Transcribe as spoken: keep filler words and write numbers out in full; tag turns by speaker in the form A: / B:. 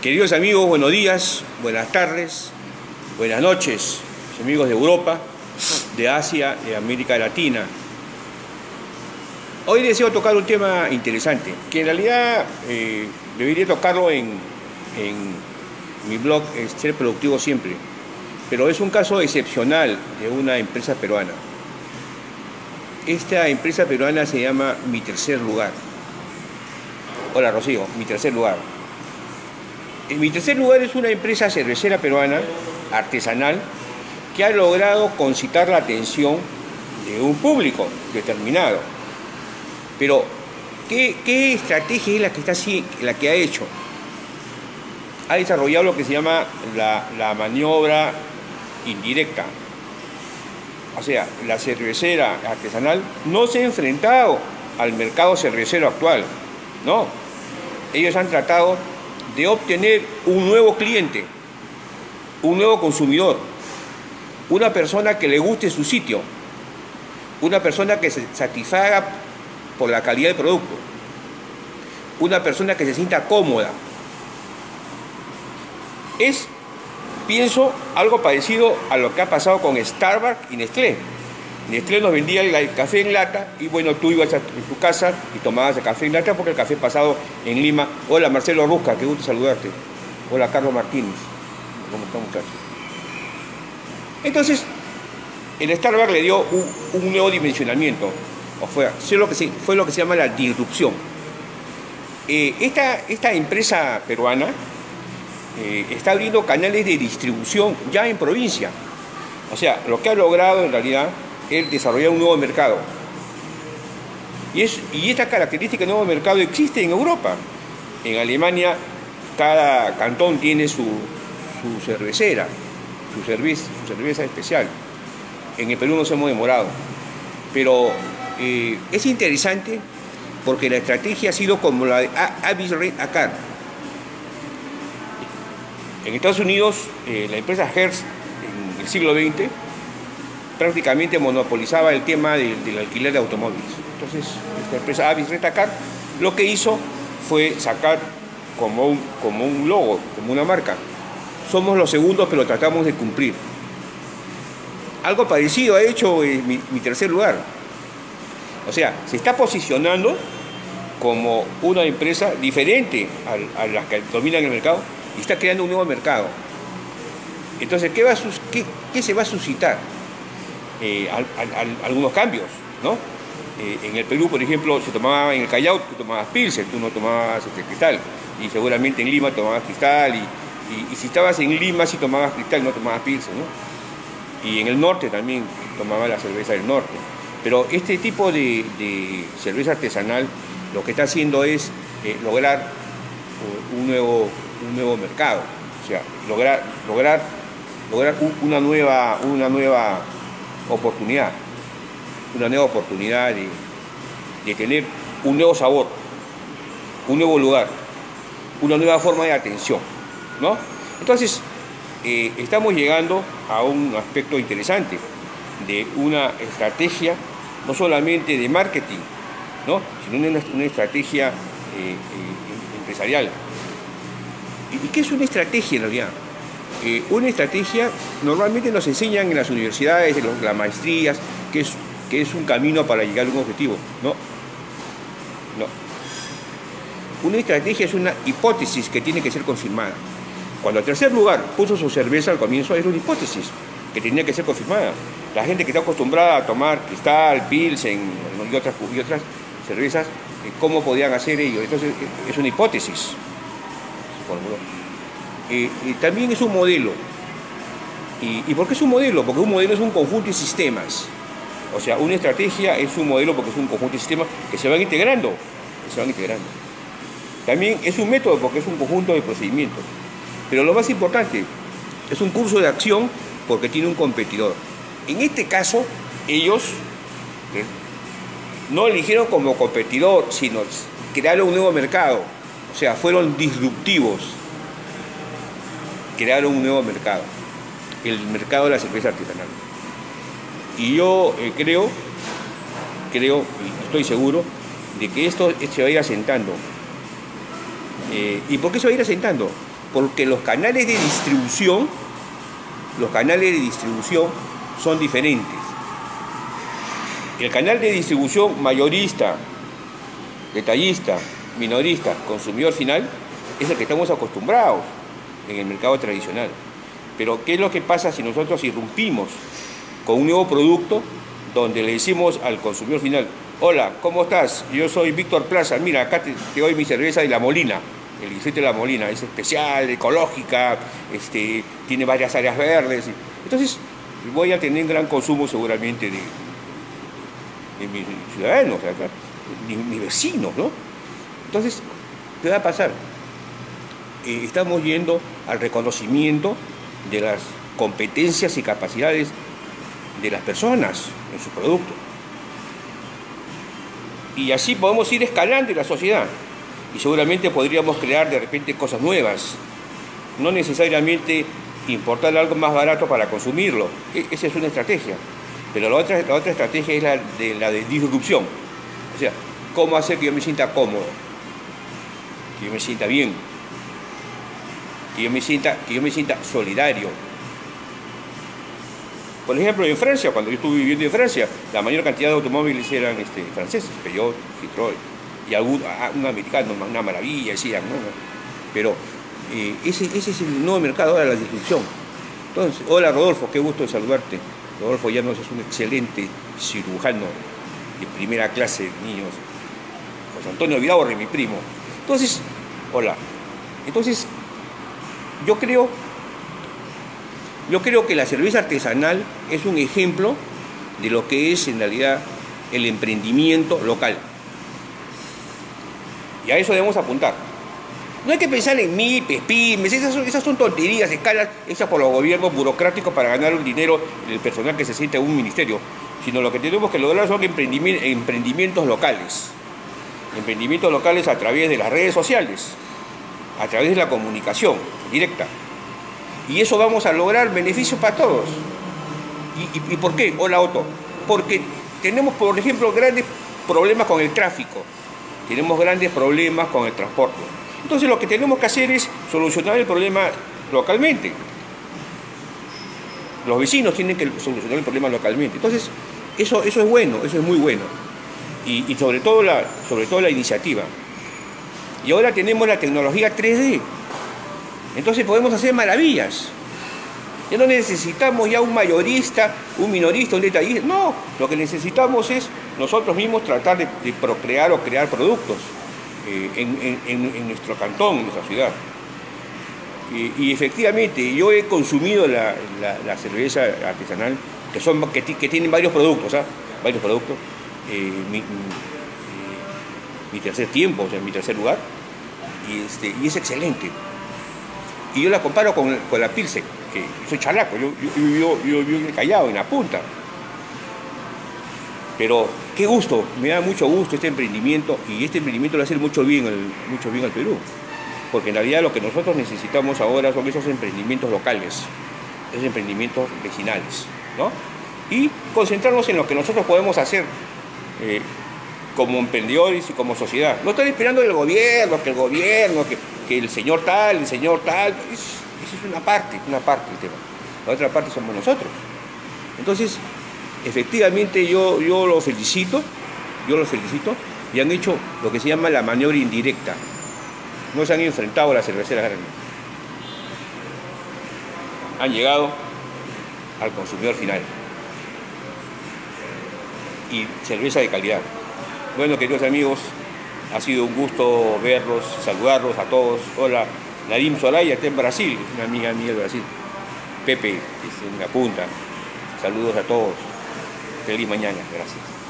A: Queridos amigos, buenos días, buenas tardes, buenas noches, amigos de Europa, de Asia, de América Latina. Hoy deseo tocar un tema interesante, que en realidad eh, debería tocarlo en, en mi blog, es Ser Productivo Siempre, pero es un caso excepcional de una empresa peruana. Esta empresa peruana se llama Mi Tercer Lugar. Hola Rocío, Mi Tercer Lugar. Mi Tercer Lugar es una empresa cervecera peruana, artesanal, que ha logrado concitar la atención de un público determinado. Pero, ¿qué, qué estrategia es la que, está, la que ha hecho? Ha desarrollado lo que se llama la, la maniobra indirecta. O sea, la cervecera artesanal no se ha enfrentado al mercado cervecero actual, no. Ellos han tratado de obtener un nuevo cliente, un nuevo consumidor, una persona que le guste su sitio, una persona que se satisfaga por la calidad del producto, una persona que se sienta cómoda. Es, pienso, algo parecido a lo que ha pasado con Starbucks y Nestlé. Nestlé nos vendía el café en lata y bueno, tú ibas a tu casa y tomabas el café en lata porque el café pasado en Lima. Hola Marcelo Rusca, qué gusto saludarte. Hola Carlos Martínez. ¿Cómo están, muchachos? Entonces, el Starbucks le dio un, un nuevo dimensionamiento. O fue, fue, lo que se, fue lo que se llama la disrupción. Eh, esta, esta empresa peruana eh, está abriendo canales de distribución ya en provincia. O sea, lo que ha logrado en realidad es desarrollar un nuevo mercado. Y, es, y esta característica de nuevo mercado existe en Europa. En Alemania, cada cantón tiene su, su cervecera, su cerveza, su cerveza especial. En el Perú nos hemos demorado. Pero eh, es interesante porque la estrategia ha sido como la de Avis Red Acar. En Estados Unidos, eh, la empresa Hertz, en el siglo veinte, prácticamente monopolizaba el tema de, del alquiler de automóviles. Entonces, esta empresa Avis Red Acar lo que hizo fue sacar como un, como un logo, como una marca. Somos los segundos, pero tratamos de cumplir. Algo parecido ha hecho eh, mi, mi Tercer Lugar. O sea, se está posicionando como una empresa diferente a, a las que dominan el mercado y está creando un nuevo mercado. Entonces, ¿qué, va a sus, qué, qué se va a suscitar? Eh, al, al, algunos cambios, ¿no? Eh, en el Perú, por ejemplo, se tomaba en el Callao, tú tomabas Pilsen, tú no tomabas este, Cristal, y seguramente en Lima tomabas Cristal, y, y, y si estabas en Lima, si tomabas Cristal, no tomabas Pilsen, ¿no? Y en el norte también tomaba la cerveza del norte. Pero este tipo de, de cerveza artesanal lo que está haciendo es eh, lograr un nuevo, un nuevo mercado, o sea, lograr, lograr, lograr una nueva, una nueva oportunidad, una nueva oportunidad de, de tener un nuevo sabor, un nuevo lugar, una nueva forma de atención, ¿no? Entonces, eh, estamos llegando a un aspecto interesante de una estrategia, no solamente de marketing, ¿no? Sino una, una estrategia eh, eh, empresarial. ¿Y qué es una estrategia en realidad? Eh, una estrategia normalmente nos enseñan en las universidades, en las maestrías, que es, que es un camino para llegar a un objetivo. No, no. Una estrategia es una hipótesis que tiene que ser confirmada. Cuando el Tercer Lugar puso su cerveza al comienzo, era una hipótesis que tenía que ser confirmada. La gente que está acostumbrada a tomar Cristal, Pilsen y otras, y otras cervezas, ¿cómo podían hacer ello? Entonces es una hipótesis. Eh, eh, también es un modelo. ¿Y, ¿Y por qué es un modelo? Porque un modelo es un conjunto de sistemas. O sea, una estrategia es un modelo porque es un conjunto de sistemas que se van integrando. Que se van integrando. También es un método porque es un conjunto de procedimientos. Pero lo más importante, es un curso de acción porque tiene un competidor. En este caso, ellos ¿eh? no eligieron como competidor, sino crearon un nuevo mercado. O sea, fueron disruptivos. Crearon un nuevo mercado, el mercado de la cerveza artesanal. Y yo eh, creo, creo y estoy seguro de que esto se va a ir asentando. Eh, ¿Y por qué se va a ir asentando? Porque los canales de distribución, los canales de distribución son diferentes. El canal de distribución mayorista, detallista, minorista, consumidor final, es el que estamos acostumbrados en el mercado tradicional. Pero ¿qué es lo que pasa si nosotros irrumpimos con un nuevo producto donde le decimos al consumidor final: hola, ¿cómo estás? Yo soy Víctor Plaza, mira, acá te, te doy mi cerveza de La Molina, el distrito de La Molina, es especial, ecológica, este, tiene varias áreas verdes. Entonces voy a tener gran consumo seguramente de, de mis ciudadanos, o sea, mis, mis vecinos, ¿no? Entonces, ¿qué va a pasar? Eh, estamos yendo al reconocimiento de las competencias y capacidades de las personas en su producto. Y así podemos ir escalando en la sociedad. Y seguramente podríamos crear de repente cosas nuevas. No necesariamente importar algo más barato para consumirlo. E- esa es una estrategia. Pero la otra, la otra estrategia es la de, la de disrupción. O sea, ¿cómo hacer que yo me sienta cómodo? Que yo me sienta bien. Que yo me sienta, que yo me sienta solidario. Por ejemplo, en Francia, cuando yo estuve viviendo en Francia, la mayor cantidad de automóviles eran este, franceses, Peugeot, Citroën, y algún, un americano, una maravilla, decían, ¿no? Pero eh, ese, ese es el nuevo mercado ahora, la disrupción. Entonces, hola Rodolfo, qué gusto de saludarte. Rodolfo Llanos es un excelente cirujano de primera clase, niños. José Antonio Vidaurre, mi primo. Entonces, hola. Entonces, yo creo, yo creo que la cerveza artesanal es un ejemplo de lo que es en realidad el emprendimiento local. Y a eso debemos apuntar. No hay que pensar en MIPES, pymes, esas son, esas son tonterías, escalas hechas por los gobiernos burocráticos para ganar un dinero el personal que se siente en un ministerio, sino lo que tenemos que lograr son emprendimientos, emprendimientos locales. Emprendimientos locales a través de las redes sociales, a través de la comunicación directa. Y eso vamos a lograr beneficios para todos. ¿Y, y, y por qué? Hola Otto. Porque tenemos, por ejemplo, grandes problemas con el tráfico. Tenemos grandes problemas con el transporte. Entonces lo que tenemos que hacer es solucionar el problema localmente. Los vecinos tienen que solucionar el problema localmente. Entonces, eso, eso es bueno, eso es muy bueno. Y, y sobre todo la, sobre todo la iniciativa. Y ahora tenemos la tecnología tres D. Entonces podemos hacer maravillas. Ya no necesitamos ya un mayorista, un minorista, un detallista. No, lo que necesitamos es nosotros mismos tratar de, de procrear o crear productos eh, en, en, en nuestro cantón, en nuestra ciudad. Y, y efectivamente, yo he consumido la, la, la cerveza artesanal, que, son, que, que tienen varios productos, ¿ah? Varios productos. Eh, mi, mi, mi tercer tiempo, o sea, mi tercer lugar. Y, este, y es excelente. Y yo la comparo con, con la Pilsen, que soy chalaco, yo vivo yo, yo, yo, yo Callao, en la punta. Pero qué gusto, me da mucho gusto este emprendimiento, y este emprendimiento le hace mucho bien, al, mucho bien al Perú. Porque en realidad lo que nosotros necesitamos ahora son esos emprendimientos locales, esos emprendimientos vecinales, ¿no? Y concentrarnos en lo que nosotros podemos hacer eh, como emprendedores y como sociedad. No estar esperando del gobierno, que el gobierno, que, que el señor tal, el señor tal. Eso, eso es una parte, una parte del tema. La otra parte somos nosotros. Entonces, efectivamente yo, yo los felicito, yo los felicito, y han hecho lo que se llama la maniobra indirecta. No se han enfrentado a las cerveceras grandes. Han llegado al consumidor final. Y cerveza de calidad. Bueno, queridos amigos, ha sido un gusto verlos, saludarlos a todos. Hola, Nadim Soraya está en Brasil, una amiga mía de Brasil. Pepe, que es en la punta. Saludos a todos. Feliz mañana, gracias.